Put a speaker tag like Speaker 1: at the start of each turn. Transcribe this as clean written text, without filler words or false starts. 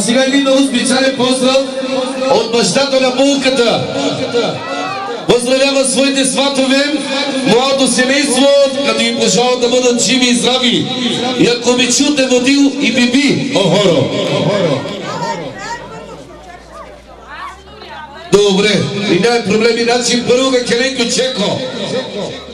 Speaker 1: сега един много специален поздрав от бащата на булката. Поздравява своите сватове, младото семейство, като ги пожелават да бъдат живи и здрави. И ако ми чуте Водил и Биби, охоро. Добре, и няма проблеми, значи първо Келенко Чеко.